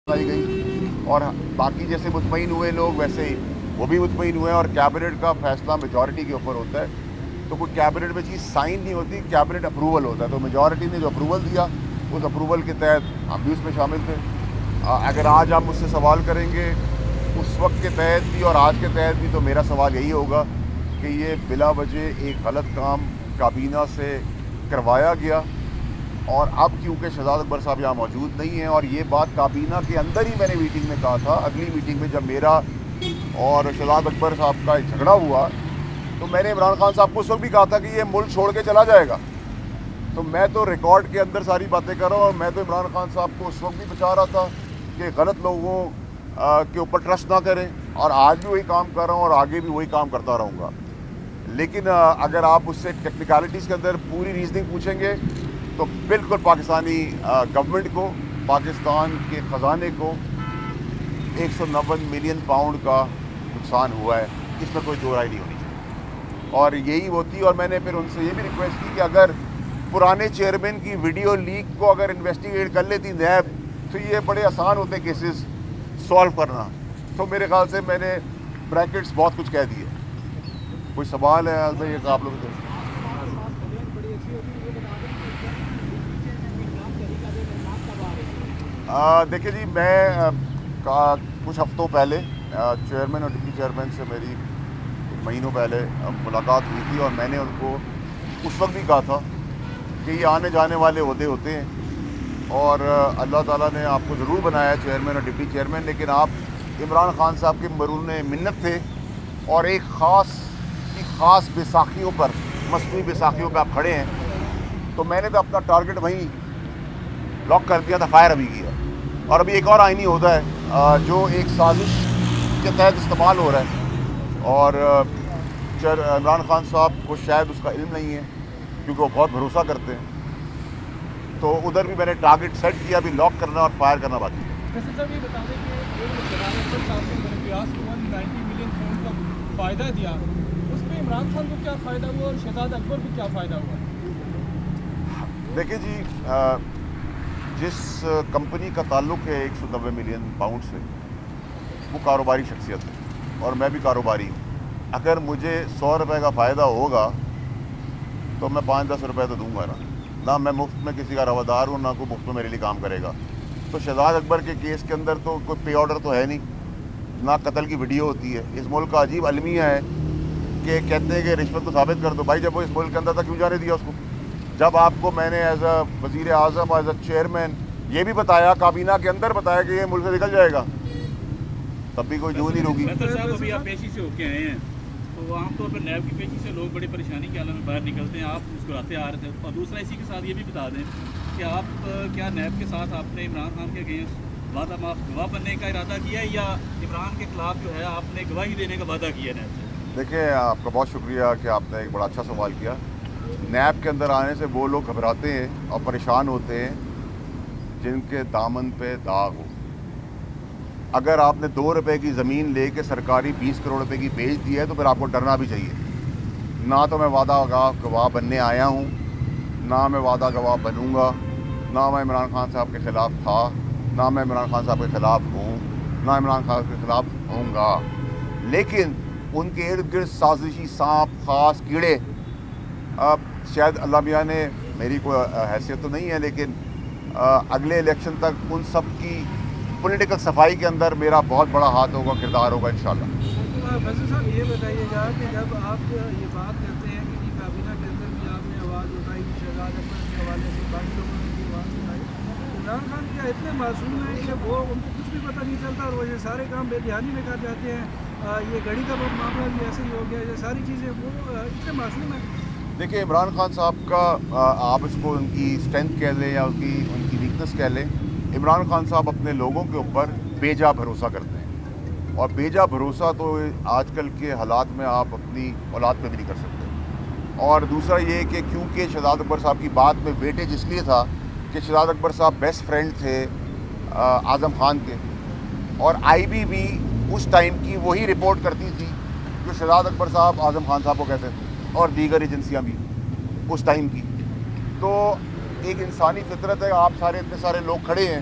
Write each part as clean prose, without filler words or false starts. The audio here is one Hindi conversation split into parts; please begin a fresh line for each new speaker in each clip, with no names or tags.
लाई गई और बाकी जैसे मुतमईन हुए लोग वैसे ही वो भी मुतमईन हुए और कैबिनेट का फैसला मेजॉरिटी के ऊपर होता है। तो कोई कैबिनेट में चीज़ साइन नहीं होती, कैबिनेट अप्रूवल होता है। तो मेजॉरिटी ने जो अप्रूवल दिया उस अप्रूवल के तहत हम भी उसमें शामिल थे। अगर आज आप मुझसे सवाल करेंगे उस वक्त के तहत भी और आज के तहत भी, तो मेरा सवाल यही होगा कि ये बिला वजह एक गलत काम काबीना से करवाया गया। और अब क्योंकि शहजाद अकबर साहब यहाँ मौजूद नहीं हैं और ये बात काबीना के अंदर ही मैंने मीटिंग में कहा था, अगली मीटिंग में जब मेरा और शहजाद अकबर साहब का झगड़ा हुआ तो मैंने इमरान खान साहब को उस वक्त भी कहा था कि ये मुल्क छोड़ के चला जाएगा। तो मैं तो रिकॉर्ड के अंदर सारी बातें कर रहा हूँ और मैं तो इमरान खान साहब को उस वक्त भी बचा रहा था कि गलत लोगों के ऊपर ट्रस्ट ना करें, और आज भी वही काम कर रहा हूँ और आगे भी वही काम करता रहूँगा। लेकिन अगर आप उससे टेक्निकलिटीज़ के अंदर पूरी रीजनिंग पूछेंगे तो बिल्कुल पाकिस्तानी गवर्नमेंट को, पाकिस्तान के ख़जाने को 190 मिलियन पाउंड का नुकसान हुआ है, इसमें कोई दो राय नहीं होनी चाहिए। और यही होती, और मैंने फिर उनसे ये भी रिक्वेस्ट की कि अगर पुराने चेयरमैन की वीडियो लीक को अगर इन्वेस्टिगेट कर लेती नैब तो ये बड़े आसान होते केसेस सॉल्व करना। तो मेरे ख्याल से मैंने ब्रैकेट्स बहुत कुछ कह दिए। कोई सवाल है भाई आप लोग? देखिए जी, मैं कुछ हफ्तों पहले चेयरमैन और डिप्टी चेयरमैन से मेरी महीनों पहले मुलाकात हुई थी और मैंने उनको उस वक्त भी कहा था कि ये आने जाने वाले ओहदे होते हैं और अल्लाह ताला ने आपको ज़रूर बनाया है चेयरमैन और डिप्टी चेयरमैन, लेकिन आप इमरान खान साहब के मरून मिन्नत थे और एक ख़ास बैसाखियों पर, मसनूई बैसाखियों पर आप खड़े हैं। तो मैंने तो अपना टारगेट वहीं लॉक कर दिया था, फायर अभी किया। और अभी एक और आईनी होता है जो एक साजिश के तहत इस्तेमाल हो रहा है और इमरान खान साहब को शायद उसका इल्म नहीं है क्योंकि वो बहुत भरोसा करते हैं। तो उधर भी मैंने टारगेट सेट किया, अभी लॉक करना और फायर करना बाकी है।
वैसे सर ये बता दें कि 190 मिलियन पाउंड का फ़ायदा दिया, उसमें इमरान खान को क्या फ़ायदा हुआ और शहजाद अकबर को क्या फ़ायदा हुआ?
देखिए जी, जिस कंपनी का ताल्लुक़ है 190 मिलियन पाउंड से, वो कारोबारी शख्सियत है और मैं भी कारोबारी हूँ। अगर मुझे 100 रुपये का फ़ायदा होगा तो मैं 5-10 रुपये तो दूंगा ना मैं मुफ्त में किसी का रवादार हूँ, ना कोई मुफ्त में मेरे लिए काम करेगा। तो शहजाद अकबर के केस के अंदर तो कोई पे ऑर्डर तो है नहीं, ना कत्ल की वीडियो होती है। इस मुल्क का अजीब अलमिया है कि कहते हैं कि रिश्वत को साबित कर दो। भाई जब वो इस मुल्क के अंदर था क्यों जाने दिया उसको? जब आपको मैंने एज अ वज़ीर आज़म, एज अ चेयरमैन ये भी बताया, काबीना के अंदर बताया कि ये मुल्क से निकल जाएगा, तब भी कोई जून नहीं रोकी।
अभी आप पेशी से होके आए हैं तो आमतौर पर नैब की पेशी से लोग बड़ी परेशानी के आलम में बाहर निकलते हैं, आप मुस्कुराते आ रहे थे। और दूसरा इसी के साथ ये भी बता दें कि आप क्या नैब के साथ आपने इमरान खान के अगेंस्ट वादा माफ गवाह बनने का इरादा किया है या इमरान के खिलाफ जो है आपने गवाही देने का वादा किया नैब से?
देखिए, आपका बहुत शुक्रिया कि आपने एक बड़ा अच्छा सवाल किया। नैब के अंदर आने से वो लोग घबराते हैं और परेशान होते हैं जिनके दामन पे दाग हो। अगर आपने 2 रुपए की ज़मीन लेके सरकारी 20 करोड़ रुपए की बेच दी है तो फिर आपको डरना भी चाहिए। ना तो मैं वादा गवाह बनने आया हूँ, ना मैं वादा गवाह बनूँगा, ना मैं इमरान खान साहब के ख़िलाफ़ था, ना मैं इमरान खान साहब के ख़िलाफ़ हूँ, ना इमरान खान के ख़िलाफ़ होऊंगा। लेकिन उनके इर्द गिर्द साजिशी सांप, ख़ास कीड़े, अब शायद अल्लाह मियाँ ने, मेरी कोई हैसियत तो नहीं है, लेकिन अगले इलेक्शन तक उन सब की पॉलिटिकल सफाई के अंदर मेरा बहुत बड़ा हाथ होगा, किरदार होगा इंशाल्लाह।
वैसे साहब ये बताइएगा कि जब आप ये बात करते हैं कि काबीना के अंदर भी आपने आवाज़ उठाई, शहजाद अकबर के हवाले से बाकी लोगों ने भी आवाज़ उठाई, इमरान खान क्या इतने मासूम हैं कि वो उनको कुछ भी पता नहीं चलता और वो ये सारे काम बेध्यानी में कर जाते हैं? ये घड़ी का मामला भी ऐसे ही हो गया, ये सारी चीज़ें वो इतने मासूम हैं।
देखिए, इमरान खान साहब का आप इसको उनकी स्ट्रेंथ कह लें या उनकी वीकनेस कह लें, इमरान खान साहब अपने लोगों के ऊपर बेजा भरोसा करते हैं और बेजा भरोसा तो आजकल के हालात में आप अपनी औलाद पे भी नहीं कर सकते। और दूसरा ये कि क्योंकि शहजाद अकबर साहब की बात में वेटेज इसलिए था कि शहजाद अकबर साहब बेस्ट फ्रेंड थे आज़म खान के, और IB भी उस टाइम की वही रिपोर्ट करती थी जो शहजाद अकबर साहब आज़म खान साहब को कहते थे, और दीगर एजेंसियाँ भी उस टाइम की। तो एक इंसानी फितरत है, आप सारे इतने सारे लोग खड़े हैं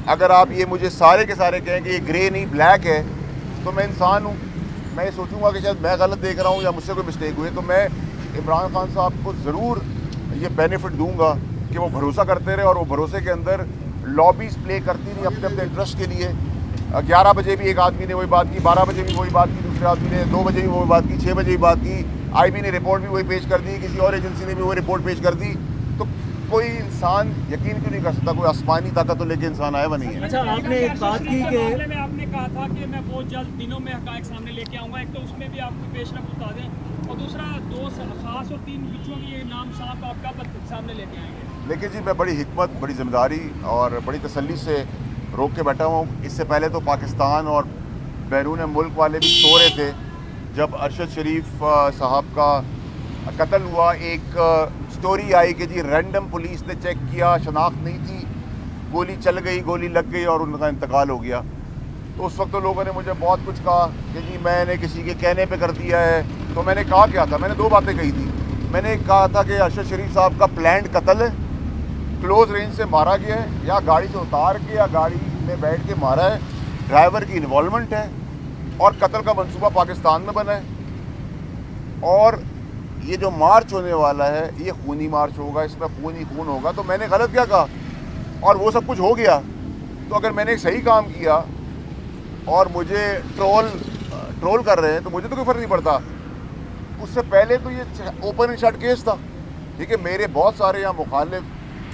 अगर आप ये मुझे सारे के सारे कहें कि ये ग्रे नहीं ब्लैक है, तो मैं इंसान हूँ, मैं ये सोचूंगा कि शायद मैं गलत देख रहा हूँ या मुझसे कोई मिस्टेक हुई है। तो मैं इमरान खान साहब को ज़रूर ये बेनिफिट दूंगा कि वो भरोसा करते रहे और वो भरोसे के अंदर लॉबीज़ प्ले करती रही अपने अपने इंटरेस्ट के लिए। 11 बजे भी एक आदमी ने वही बात की, 12 बजे भी वही बात की, दूसरे आदमी ने 2 बजे भी वही बात की, 6 बजे भी बात की, IB ने रिपोर्ट भी वही पेश कर दी, किसी और एजेंसी ने भी वही रिपोर्ट पेश कर दी। तो कोई इंसान यकीन क्यों नहीं कर सकता? कोई आसमानी ताकत तो लेके इंसान आया हुआ नहीं है।
अच्छा, आपने एक बात की कि
मामले में आपने कहा था कि मैं बहुत जल्द दिनों में हक़ाइक़ सामने लेके आऊँगा। एक तो उसमें भी आप कोई पेश रफ्त बता दें, और दूसरा 2 ख़ास और 3 बच्चों के ये नाम साफ आप कब सामने लेके आएंगे?
देखिए जी, मैं बड़ी हिकमत, बड़ी जिम्मेदारी और बड़ी तसल्ली से रोक के बैठा हूँ। इससे पहले तो पाकिस्तान और बैरून मुल्क वाले भी सो रहे थे जब अरशद शरीफ साहब का कत्ल हुआ। एक स्टोरी आई कि जी रैंडम पुलिस ने चेक किया, शनाख्त नहीं थी, गोली चल गई, गोली लग गई और उनका इंतकाल हो गया। तो उस वक्त तो लोगों ने मुझे बहुत कुछ कहा कि जी मैंने किसी के कहने पे कर दिया है। तो मैंने कहा क्या था? मैंने 2 बातें कही थी। मैंने कहा था कि अरशद शरीफ साहब का प्लान्ड कत्ल है, क्लोज रेंज से मारा गया है, या गाड़ी से उतार के या गाड़ी में बैठ के मारा है, ड्राइवर की इन्वॉल्वमेंट है और कत्ल का मंसूबा पाकिस्तान में बना है। और ये जो मार्च होने वाला है ये खूनी मार्च होगा, इसमें खून ही खून होगा। तो मैंने गलत क्या कहा? और वो सब कुछ हो गया। तो अगर मैंने सही काम किया और मुझे ट्रोल कर रहे हैं तो मुझे तो कोई फ़र्क नहीं पड़ता। उससे पहले तो ये ओपन एंड शट केस था, ठीक है। मेरे बहुत सारे यहाँ मुखालिफ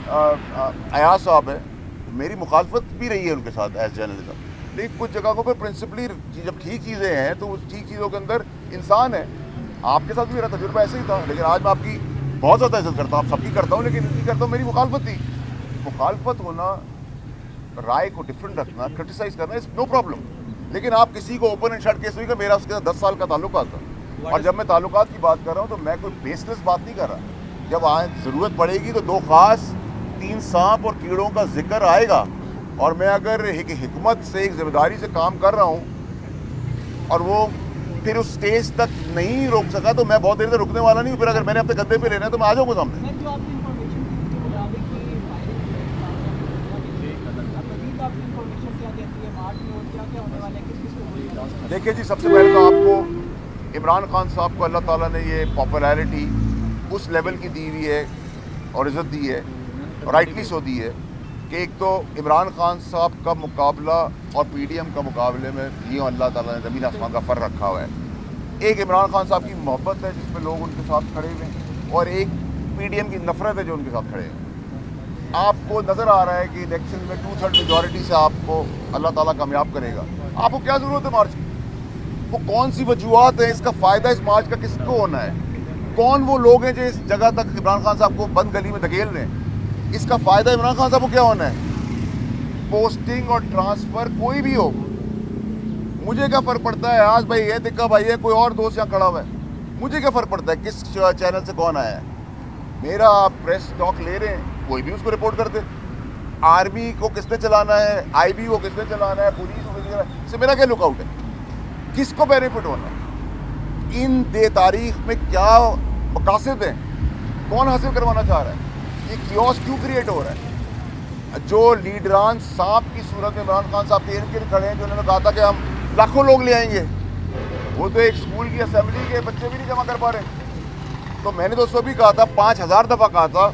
अयाज साहब हैं, मेरी मुखालफत भी रही है उनके साथ एज जर्नलिज्म, लेकिन कुछ जगहों पर प्रिंसिपली जब ठीक चीज़ें हैं तो उस ठीक चीज़ों के अंदर इंसान है। आपके साथ भी मेरा तजुर्बा ऐसे ही था, लेकिन आज मैं आपकी बहुत ज़्यादा इज्जत करता हूँ, आप सबकी करता हूँ, लेकिन इनकी करता हूँ। मेरी मुखालफत थी। मुखालफत होना, राय को डिफरेंट रखना, क्रिटिसाइज करना इज़ नो प्रॉब्लम, लेकिन आप किसी को ओपन एंड शट केस हुई का मेरा उसके साथ 10 साल का ताल्लुकात था। और जब मैं ताल्लुकात की बात कर रहा हूँ तो मैं कोई बेसलेस बात नहीं कर रहा। जब ज़रूरत पड़ेगी तो 2 खास 3 सांप और कीड़ों का जिक्र आएगा। और मैं अगर एक हिकमत से, एक जिम्मेदारी से काम कर रहा हूँ और वो फिर उस स्टेज तक नहीं रोक सका तो मैं बहुत देर तक रुकने वाला नहीं हूँ। फिर अगर मैंने अपने गद्दे पे लेना है तो मैं आ जाऊँगा सामने। देखिए जी, सबसे पहले तो आपको इमरान खान साहब को अल्लाह ताला ने ये पॉपुलैरिटी उस लेवल की दी हुई है और इज़्ज़त दी है, और राइटली सो दी है कि एक तो इमरान खान साहब का मुकाबला और PDM का मुकाबले में यूँ अल्लाह ताला ने ज़मीन आसमान का फ़र्क रखा हुआ है। एक इमरान खान साहब की मोहब्बत है जिसमें लोग उनके साथ खड़े हुए हैं, और एक PDM की नफ़रत है जो उनके साथ खड़े हैं। आपको नज़र आ रहा है कि इलेक्शन में 2/3 मेजॉरिटी से आपको अल्लाह ताला कामयाब करेगा। आपको क्या ज़रूरत है मार्च की? वो कौन सी वजूहत है? इसका फ़ायदा इस मार्च का किसको होना है? कौन वो लोग हैं जो इस जगह तक इमरान खान साहब को बंद गली में धकेल रहे हैं? इसका फ़ायदा इमरान खान साहब को क्या होना है? पोस्टिंग और ट्रांसफ़र कोई भी हो, मुझे क्या फ़र्क पड़ता है? आज भाई ये दिक्कत भाई है, कोई और दोस्त यहाँ खड़ा हुआ है, मुझे क्या फ़र्क पड़ता है किस चैनल से कौन आया है? मेरा प्रेस टॉक ले रहे हैं, कोई भी उसको रिपोर्ट कर दे। आर्मी को किसने चलाना है, IB को किसने चलाना है, पुलिस को किसने चलाना है, इससे मेरा क्या लुकआउट है? किसको बेनिफिट होना है? इन दे तारीख में क्या मकासद हैं? कौन हासिल करवाना चाह रहा है? ये कियोस क्यों क्रिएट हो रहा है? जो लीडरान सांप की सूरत में इमरान खान साहब के इर्द गिर्द खड़े हैं, जो उन्होंने कहा था कि हम लाखों लोग ले आएंगे, वो तो एक स्कूल की असेंबली के बच्चे भी नहीं जमा कर पा रहे। तो मैंने तो उसको भी कहा था, 5000 दफ़ा कहा था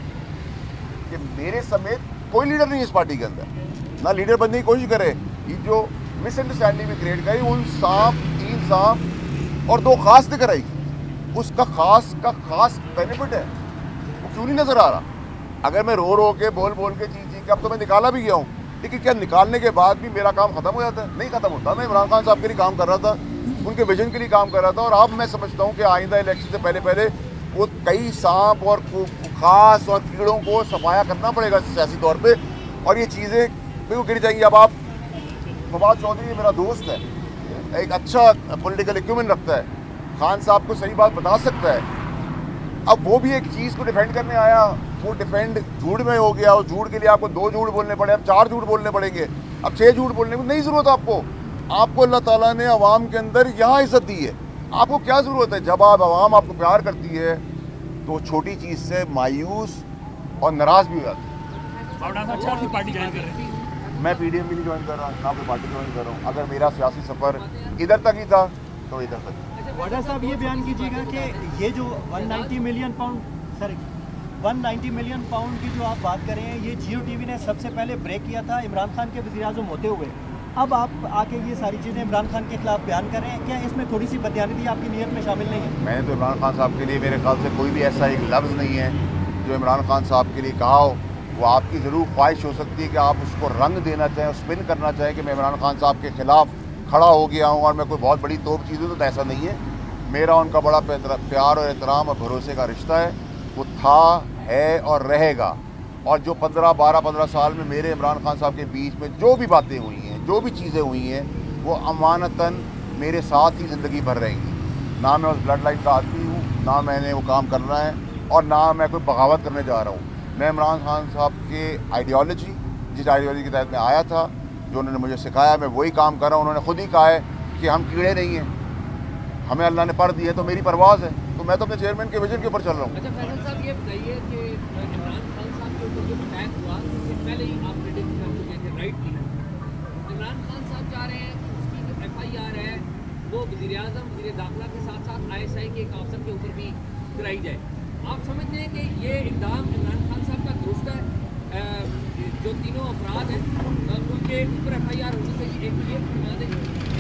कि मेरे समेत कोई लीडर नहीं है इस पार्टी के अंदर, ना लीडर बनने की कोशिश करे। ये जो मिसअंडरस्टैंडिंग भी क्रिएट करी, उन सांप, 3 सांप और 2 खास दिख रही, उसका खास बेनिफिट है, वो क्यों नहीं नज़र आ रहा? अगर मैं रो के बोल के चीज के, अब तो मैं निकाला भी गया हूँ, लेकिन क्या निकालने के बाद भी मेरा काम ख़त्म हो जाता है? नहीं ख़त्म होता। मैं इमरान खान साहब के लिए काम कर रहा था, उनके विजन के लिए काम कर रहा था, और अब मैं समझता हूँ कि आइंदा इलेक्शन से पहले वो कई सांप और खास और कीड़ों को सफाया करना पड़ेगा सियासी तौर पे, और ये चीज़ें बिल्कुल गिर जाएंगी। अब आप, फवाद चौधरी मेरा दोस्त है, एक अच्छा पॉलिटिकल एक्यूमेंट रखता है, खान साहब को सही बात बता सकता है। अब वो भी एक चीज़ को डिफेंड करने आया, वो डिफेंड झूठ में हो गया, और झूठ के लिए आपको 2 झूठ बोलने पड़े, अब 4 झूठ बोलने पड़ेंगे, अब 6 झूठ बोलने की नहीं ज़रूरत आपको अल्लाह ताला ने अवाम के अंदर यहाँ इज़्ज़त दी है। आपको क्या ज़रूरत है? जब आप आवाम आपको प्यार करती है तो छोटी चीज़ से मायूस और नाराज़ भी हो जाती है।
पार्टी ज्वाइन कर रहे हैं।
मैं पीडीएम भी नहीं ज्वाइन कर रहा, ना कोई पार्टी ज्वाइन कर रहा हूँ। अगर मेरा सियासी सफ़र इधर तक ही था तो इधर तक।
वाडा साहब ये बयान कीजिएगा कि ये जो 190 मिलियन पाउंड की जो आप बात कर रहे हैं, ये जियो टीवी ने सबसे पहले ब्रेक किया था इमरान खान के वज़ीर-ए-आज़म होते हुए। अब आप आके ये सारी चीज़ें इमरान खान के खिलाफ बयान कर रहे हैं, क्या इसमें थोड़ी सी बदयानगी आपकी नीयत में शामिल नहीं है?
मैंने तो इमरान खान साहब के लिए, मेरे ख्याल से कोई भी ऐसा एक लफ्ज़ नहीं है जो इमरान खान साहब के लिए कहा हो। वो आपकी ज़रूर ख्वाहिश हो सकती है कि आप उसको रंग देना चाहें, स्पिन करना चाहें कि मैं इमरान खान साहब के ख़िलाफ़ खड़ा हो गया हूँ और मैं कोई बहुत बड़ी तोप चीज़ हूँ, तो ऐसा नहीं है। मेरा उनका बड़ा प्यार और एहतराम और भरोसे का रिश्ता है, वो था, है और रहेगा। और जो 15 साल में मेरे इमरान खान साहब के बीच में जो भी बातें हुई हैं, जो भी चीज़ें हुई हैं, वो अमानतन मेरे साथ ही ज़िंदगी भर रहेंगी। ना मैं उस ब्लड लाइन का आदमी हूँ, ना मैंने वो काम करना है और ना मैं कोई बगावत करने जा रहा हूँ। मैं इमरान खान साहब के आइडियोलॉजी, जिस आइडियोलॉजी के तहत मैं आया था, जो उन्होंने मुझे सिखाया, मैं वही काम कर रहा हूँ। उन्होंने खुद ही कहा है कि हम कीड़े नहीं हैं, हमें अल्लाह ने पर दी है तो मेरी परवाज़ है, तो मैं तो अपने चेयरमैन के विजन के ऊपर चल रहा हूँ।
अच्छा फैसल साहब, ये बताइए कि इमरान खान साहब के ऊपर जो अटैक हुआ उससे पहले ही आप प्रेडिक्ट कर चुके थे, राइट? इमरान खान साहब चाह रहे हैं उसकी जो FIR है वो वज़ीर-ए-आज़म, वज़ीर दाखिला के साथ साथ ISI के एक अफसर के ऊपर भी कराई जाए। आप समझते हैं कि ये इक़दाम इमरान खान साहब का दुरुस्त है? जो तीनों अपराध हैं उनके ऊपर FIR होनी चाहिए। एक ये फरमा दें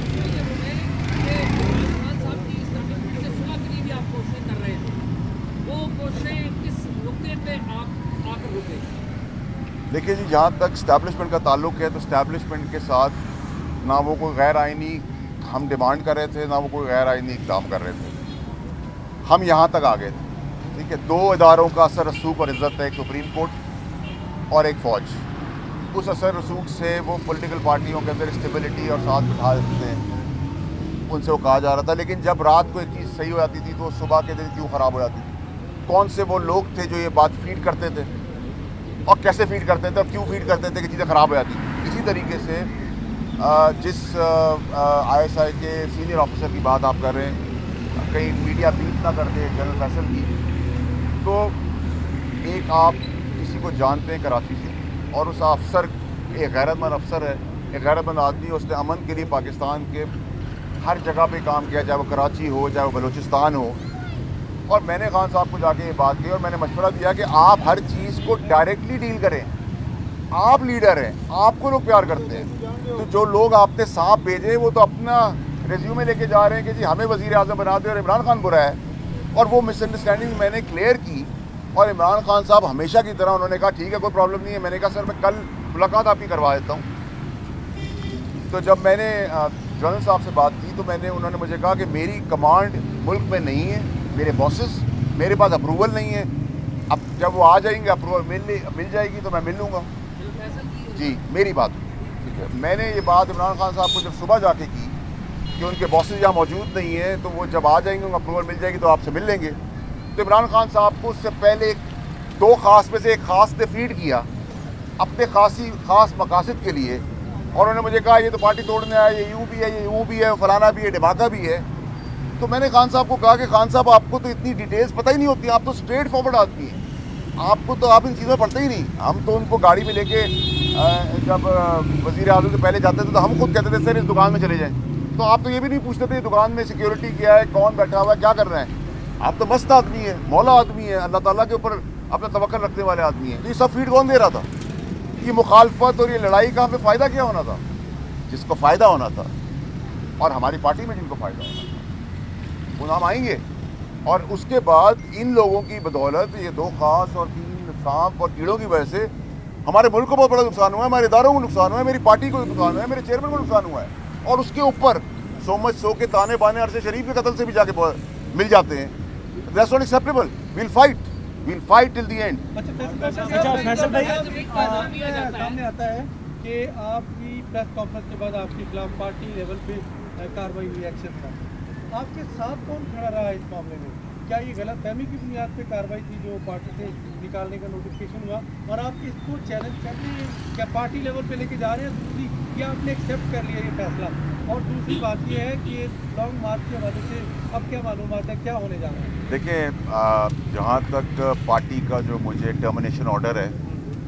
कि इमरान खान साहब की इस तरह से सुलह के लिए भी आप कोशिशें कर रहे थे, वो कोशिशें किस नुक्ते पे आप आकर रुके?
देखिए जी, जहाँ तक स्टैब्लिशमेंट का ताल्लुक है तो स्टैब्लिशमेंट के साथ ना वो कोई गैर आइनी हम डिमांड कर रहे थे, ना वो कोई गैर आइनी इक़दाम कर रहे थे। हम यहाँ तक आ गए थे, ठीक है। दो इदारों का असर रसूख और इज़्ज़त है, एक सुप्रीम कोर्ट और एक फ़ौज। उस असर रसूख से वो पॉलिटिकल पार्टियों के अंदर स्टेबिलिटी और साथ बिठा देते हैं, उनसे वो कहा जा रहा था। लेकिन जब रात को एक चीज़ सही हो जाती थी तो सुबह के दिन क्यों ख़राब हो जाती थी? कौन से वो लोग थे जो ये बात फीड करते थे और कैसे फीड करते थे और क्यों फीड करते थे कि चीज़ें ख़राब हो जाती थी? इसी तरीके से जिस ISI के सीनियर ऑफिसर की बात आप कर रहे हैं, कहीं मीडिया बीट ना कर दे जनरल फैसल की, तो एक आप किसी को जानते हैं कराची से और उस अफसर एक गैरतमंद अफसर है, एक गैरतमंद आदमी, उसने अमन के लिए पाकिस्तान के हर जगह पे काम किया, चाहे वो कराची हो, चाहे वो बलूचिस्तान हो। और मैंने खान साहब को जाके ये बात की और मैंने मशवरा दिया कि आप हर चीज़ को डायरेक्टली डील करें। आप लीडर हैं, आपको लोग प्यार करते हैं, तो जो लोग आपने सांप भेजे वो तो अपना रिज्यूमे लेके जा रहे हैं कि जी हमें वज़ीर-ए-आज़म बना दे और इमरान खान बुरा है। और वो मिसअंडरस्टैंडिंग मैंने क्लियर की और इमरान खान साहब हमेशा की तरह उन्होंने कहा ठीक है, कोई प्रॉब्लम नहीं है। मैंने कहा सर मैं कल मुलाकात आपकी करवा देता हूँ। तो जब मैंने जनरल साहब से बात की तो उन्होंने मुझे कहा कि मेरी कमांड मुल्क में नहीं है, मेरे बॉसेस, मेरे पास अप्रूवल नहीं है। अब जब वो आ जाएंगे, अप्रूवल मिल जाएगी तो मैं मिल लूँगा। जी मेरी बात, ठीक है। मैंने ये बात इमरान खान साहब को जब सुबह जाके की कि उनके बॉसेस यहाँ मौजूद नहीं है, तो वो जब आ जाएंगे, उनको अप्रूवल मिल जाएगी तो आपसे मिल लेंगे। तो इमरान खान साहब को उससे पहले दो खास में से एक खास ने फीड किया अपने खास मकासद के लिए और उन्होंने मुझे कहा ये तो पार्टी तोड़ने आया, ये यूँ भी है, ये यूँ भी है, फलाना भी है, धमाका भी है। तो मैंने खान साहब को कहा कि खान साहब आपको तो इतनी डिटेल्स पता ही नहीं होती, आप तो स्ट्रेट फॉरवर्ड आदमी हैं, आपको तो आप इन चीज़ों में पढ़ते ही नहीं। हम तो उनको गाड़ी में लेके जब वज़ीर-ए-आज़म से पहले जाते थे तो हम खुद कहते थे सर इस दुकान में चले जाएँ, तो आप तो ये भी नहीं पूछते थे दुकान में सिक्योरिटी क्या है, कौन बैठा हुआ है, क्या कर रहे हैं। आप तो मस्त आदमी है, मौला आदमी है, अल्लाह ताला के ऊपर अपना तवक्कुल रखने वाले आदमी हैं। तो ये सब फीड कौन दे रहा था? ये मुखालफत और ये लड़ाई का हमें फ़ायदा क्या होना था? जिसको फ़ायदा होना था और हमारी पार्टी में जिनको फ़ायदा होना था वो नाम आएंगे। और उसके बाद इन लोगों की बदौलत ये दो खास और तीन सांप और कीड़ों की वजह से हमारे मुल्क को बहुत बड़ा नुकसान हुआ है, हमारे इदारों को नुकसान हुआ है, मेरी पार्टी को नुकसान हुआ है, मेरे चेयरमैन को नुकसान हुआ है। और उसके ऊपर सो के ताने बाने अरशद शरीफ के कत्ल से भी जाके मिल जाते हैं। That's not acceptable. Will fight till the end.
Faisal भाई सामने आता है कि आपकी प्रेस कॉन्फ्रेंस के बाद आपके खिलाफ पार्टी लेवल पे कार्रवाई हुई, एक्शन था, आपके साथ कौन खड़ा रहा इस मामले में? क्या ये गलत फहमी की बुनियाद पे कार्रवाई थी जो पार्टी से निकालने का नोटिफिकेशन हुआ और आप इसको चैलेंज कर रहे हैं, क्या पार्टी लेवल पे लेके जा रहे हैं? दूसरी, या आपने एक्सेप्ट कर लिया ये फैसला? और दूसरी बात ये है कि लॉन्ग मार्च के हवाले से अब क्या मालूमात है, क्या होने जा रहा है?
देखिए, जहाँ तक पार्टी का जो मुझे टर्मिनेशन ऑर्डर है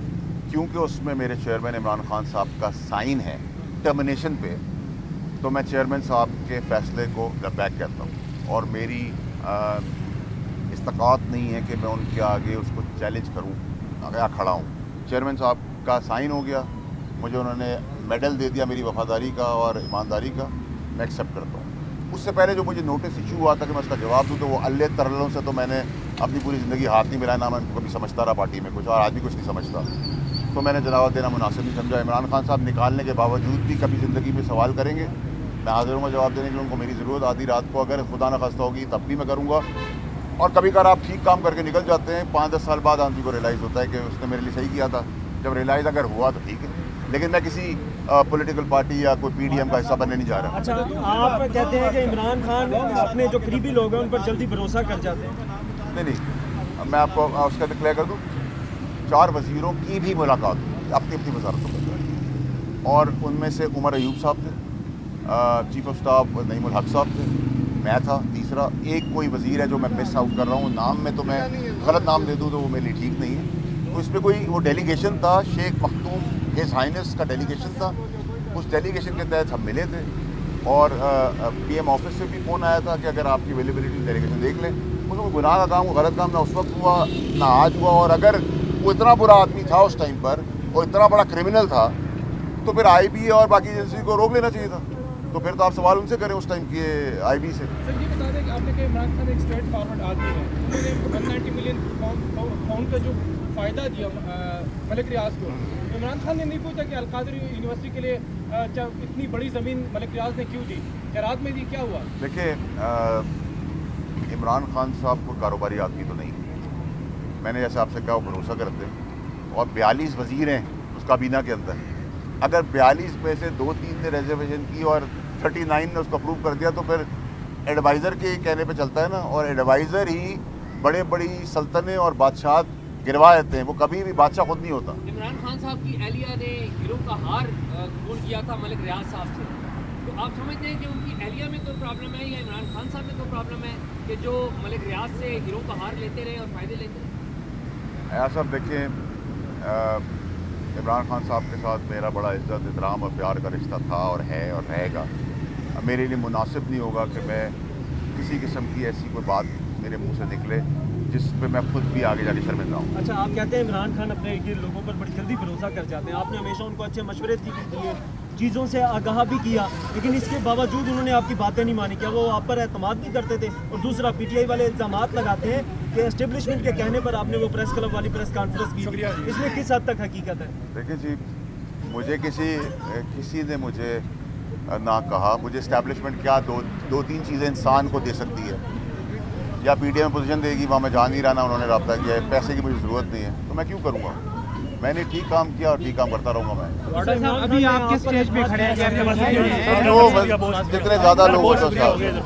क्योंकि उसमें मेरे चेयरमैन इमरान खान साहब का साइन है टर्मिनेशन पे, तो मैं चेयरमैन साहब के फैसले को बैक करता हूँ और मेरी इस्तकात नहीं है कि मैं उनके आगे उसको चैलेंज करूँ या खड़ा हूँ। चेयरमैन साहब का साइन हो गया, मुझे उन्होंने मेडल दे दिया मेरी वफादारी का और ईमानदारी का, मैं एक्सेप्ट करता हूँ। उससे पहले जो मुझे नोटिस इशू हुआ था कि मैं उसका जवाब दूँ, तो वो अल्ले तरलों से तो मैंने अपनी पूरी ज़िंदगी हाथ नहीं मिलाया, ना मैं कभी समझता रहा पार्टी में कुछ और आज भी कुछ नहीं समझता, तो मैंने जवाब देना मुनासिब नहीं समझा। इमरान खान साहब निकालने के बावजूद भी कभी ज़िंदगी में सवाल करेंगे, मैं हाजिर हूँ जवाब देने के लिए। उनको मेरी ज़रूरत आधी रात को अगर खुदा न खास्ता होगी तब भी मैं करूँगा। और कभी कभार आप ठीक काम करके निकल जाते हैं, 5-10 साल बाद आदमी को रियलाइज़ होता है कि उसने मेरे लिए सही किया था। जब रियलाइज़ अगर हुआ तो ठीक है, लेकिन मैं किसी पॉलिटिकल पार्टी या कोई पीडीएम का हिस्सा बनने नहीं जा रहा।
अच्छा, आप कहते हैं कि इमरान खान अपने जो करीबी लोग हैं उन पर जल्दी भरोसा कर जाते हैं?
नहीं, मैं आपको उसका क्लियर कर दूँ, 4 वज़ीरों की भी मुलाकात हुई अपनी अपनी वजारतों में, और उनमें से उमर अयूब साहब थे, चीफ ऑफ स्टाफ नईमुल हक साहब थे, मैं था, तीसरा एक कोई वज़ीर है जो मैं मिस आउट कर रहा हूँ, नाम में तो मैं गलत नाम दे दूँ तो वो मेरे लिए ठीक नहीं है। तो इसमें कोई वो डेलीगेशन था, शेख मखदूम हिज हाइनेस का डेलीगेशन था, उस डेलीगेशन के तहत हम मिले थे और पीएम ऑफिस से भी फ़ोन आया था कि अगर आपकी अवेलेबिलिटी डेलीगेशन देख लें। उसको गुनाह का काम, गलत काम ना उस वक्त हुआ ना आज हुआ, और अगर वो इतना बुरा आदमी था उस टाइम पर और इतना बड़ा क्रिमिनल था तो फिर आईबी और बाकी एजेंसी को रोक लेना चाहिए था। तो फिर तो आप सवाल उनसे करें उस टाइम के आईबी से।
सर ये बता दें कि आपने कहा इमरान खान एक स्ट्रेट फॉरवर्ड आदमी है, उन्होंने 190 मिलियन पाउंड का जो फ़ायदा दिया मलिक रियाज को, इमरान खान ने नहीं पूछा कि अलकादर यूनिवर्सिटी के लिए इतनी बड़ी ज़मीन मलिक रियाज ने क्यों दी, खैरात में दी, क्या हुआ?
देखिए, इमरान खान साहब को कारोबारी आदमी तो नहीं, मैंने जैसे आपसे कहा वो भरोसा करते हैं, और 42 वज़ीर हैं उस काबीना के अंदर। अगर 42 में से 2-3 ने रिजर्वेशन की और 39 ने उसको अप्रूव कर दिया तो फिर एडवाइज़र के कहने पे चलता है ना, और एडवाइज़र ही बड़े बड़ी सल्तनतें और बादशाह गिरवा देते हैं, वो कभी भी बादशाह खुद नहीं होता।
इमरान खान साहब की एहलिया ने हीरो का हार कबूल किया था मलिक रियाज साहब से, तो आप समझते हैं कि उनकी एहलिया में कोई प्रॉब्लम है या इमरान खान साहब में कोई प्रॉब्लम है कि जो मलिक रियाज से हीरो का हार लेते रहे और फ़ायदे लेते रहे?
ऐसा देखें, इमरान खान साहब के साथ मेरा बड़ा इज़्ज़त, एहतराम और प्यार का रिश्ता था और है और रहेगा। मेरे लिए मुनासिब नहीं होगा कि मैं किसी किस्म की ऐसी कोई बात मेरे मुंह से निकले जिस पे मैं खुद भी आगे जाके शर्मिंदा हूँ।
अच्छा, आप कहते हैं इमरान खान अपने लोगों पर बड़ी जल्दी भरोसा कर जाते हैं, आपने हमेशा उनको अच्छे मशवरे दिए, चीज़ों से आगाह भी किया, लेकिन इसके बावजूद उन्होंने आपकी बातें नहीं मानी। क्या वो आप पर एतमाद नहीं करते थे? और दूसरा, पीटीआई वाले इल्ज़ामात लगाते हैं कि एस्टेब्लिशमेंट के कहने पर आपने वो प्रेस क्लब वाली प्रेस कॉन्फ्रेंस की, इसमें किस हद तक हकीकत है?
देखिए जी, मुझे किसी ने मुझे ना कहा, मुझे एस्टेब्लिशमेंट क्या 2-3 चीज़ें इंसान को दे सकती है, या पीटीआई में पोजीशन देगी, वहाँ मैं जा नहीं रहा, ना उन्होंने रब्ता किया है, पैसे की मुझे ज़रूरत नहीं है, तो मैं क्यों करूँगा? मैंने ठीक काम किया और ठीक काम करता रहूँगा मैं।
अभी आप किस स्टेज पे खड़े हैं?
जितने ज़्यादा लोग